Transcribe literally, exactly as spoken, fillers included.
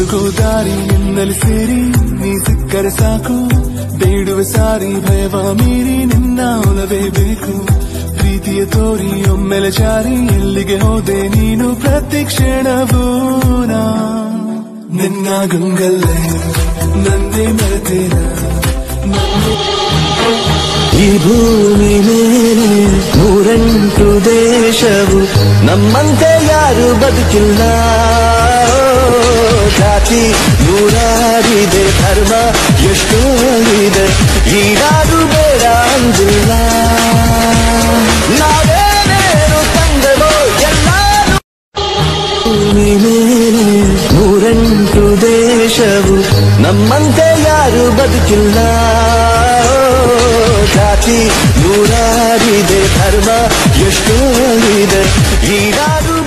ಹುಡುಗೋ ದಾರಿ ನಿನ್ನಲ್ಲಿ ಸೇರಿ ನೀ ಸಿಕ್ಕರೆ ಸಾಕು ಬೇಡುವೆ ಸಾರಿ ಭಯವ ಮೀರಿ ನಿನ್ನ ಒಲವೇ ಬೇಕು ಪ್ರೀತಿಯ ತೋರಿ ಒಮ್ಮೆಲೆ ಜಾರಿ ಎಲ್ಲಿಗೆ ಹೋದೆ ನೀನು ಪ್ರತಿ ಕ್ಷಣವೂ ನಾ ನಿನ್ನ ಗಂಗಲ್ಲೇ ನನ್ನೇ ಮರೆತೇನ ಈ ಭೂಮಿ ಮೇಲೆ ನೂರೆಂಟು ದೇಶವು ನಮ್ಮಂತೆ ಯಾರು ಬದುಕಿಲ್ಲ ಜಾತಿ ನೂರಾರಿದೆ ಧರ್ಮ ಎಷ್ಟೋ ಇದೆ ಈ ನಾಡು ಬೇಡ ಅಂದಿಲ್ಲ ನಾವೇನೇನು ತಂದೆವೋ ಎಲ್ಲರೂ ಭೂಮಿ ಮೇಲೆ ನೂರೆಂಟು ದೇಶವು ನಮ್ಮಂತೆ ಯಾರು ಬದುಕಿಲ್ಲ ಜಾತಿ ನೂರಾರಿದೆ ಧರ್ಮ ಎಷ್ಟೋ ಇದೆ ಈ ನಾಡು